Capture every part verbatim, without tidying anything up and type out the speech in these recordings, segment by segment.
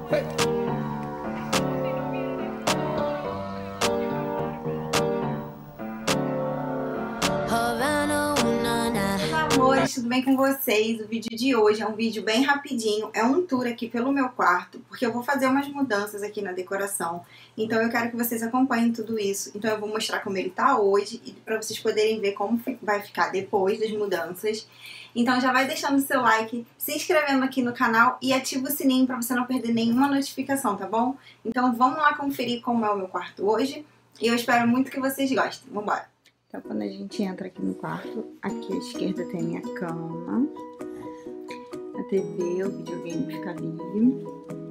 Amores, tudo bem com vocês? O vídeo de hoje é um vídeo bem rapidinho, é um tour aqui pelo meu quarto, porque eu vou fazer umas mudanças aqui na decoração, então eu quero que vocês acompanhem tudo isso. Então eu vou mostrar como ele tá hoje e para vocês poderem ver como vai ficar depois das mudanças. Então já vai deixando o seu like, se inscrevendo aqui no canal e ativa o sininho para você não perder nenhuma notificação, tá bom? Então vamos lá conferir como é o meu quarto hoje e eu espero muito que vocês gostem. Vambora! Então, quando a gente entra aqui no quarto, aqui à esquerda tem a minha cama, a T V, o videogame fica ali.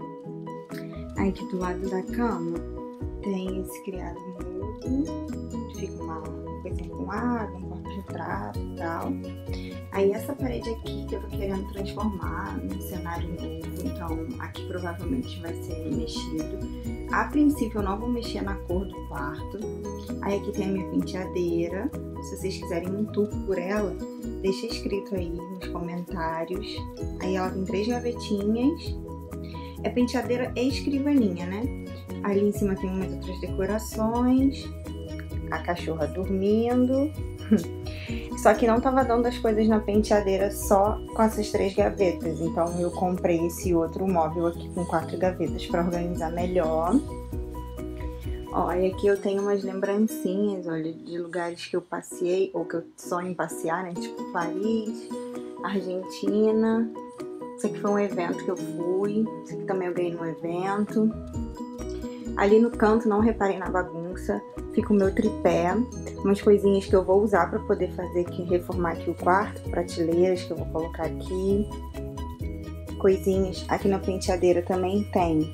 Aí aqui do lado da cama tem esse criado mudo, fica uma coisinha com água, um porta-retrato e tal. Aí essa parede aqui que eu tô querendo transformar num cenário novo, então aqui provavelmente vai ser mexido. A princípio eu não vou mexer na cor do quarto. Aí aqui tem a minha penteadeira, se vocês quiserem um tour por ela, deixa escrito aí nos comentários. Aí ela tem três gavetinhas, é penteadeira e escrivaninha, né? Ali em cima tem umas outras decorações, a cachorra dormindo. Só que não tava dando as coisas na penteadeira só com essas três gavetas, então eu comprei esse outro móvel aqui com quatro gavetas para organizar melhor. Ó, e aqui eu tenho umas lembrancinhas, olha, de lugares que eu passei ou que eu sonho em passear, né? Tipo Paris, Argentina. Isso aqui foi um evento que eu fui, isso aqui também eu ganhei num evento. Ali no canto, não reparem na bagunça, fica o meu tripé, umas coisinhas que eu vou usar para poder fazer aqui, reformar aqui o quarto, prateleiras que eu vou colocar aqui, coisinhas. Aqui na penteadeira também tem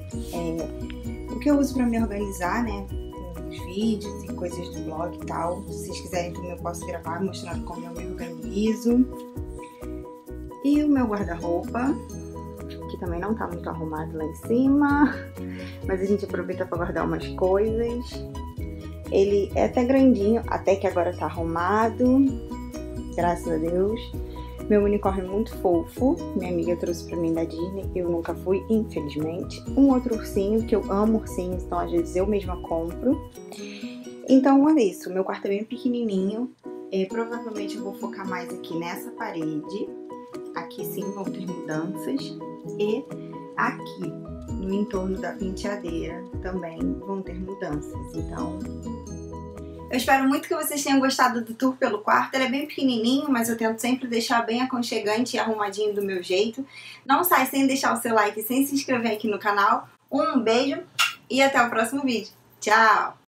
é, o que eu uso para me organizar, né, os vídeos e coisas do blog e tal. Se vocês quiserem também eu posso gravar mostrando como eu me organizo. E o meu guarda-roupa, que também não tá muito arrumado lá em cima, mas a gente aproveita para guardar umas coisas. Ele é até grandinho, até que agora tá arrumado, graças a Deus. Meu unicórnio é muito fofo, minha amiga trouxe pra mim da Disney, eu nunca fui, infelizmente. Um outro ursinho, que eu amo ursinhos, então às vezes eu mesma compro. Então é isso, meu quarto é bem pequenininho, é, provavelmente eu vou focar mais aqui nessa parede. Aqui sim vão ter mudanças e aqui no entorno da penteadeira também vão ter mudanças, então eu espero muito que vocês tenham gostado do tour pelo quarto. Ele é bem pequenininho, mas eu tento sempre deixar bem aconchegante e arrumadinho do meu jeito. Não sai sem deixar o seu like e sem se inscrever aqui no canal. Um beijo e até o próximo vídeo. Tchau!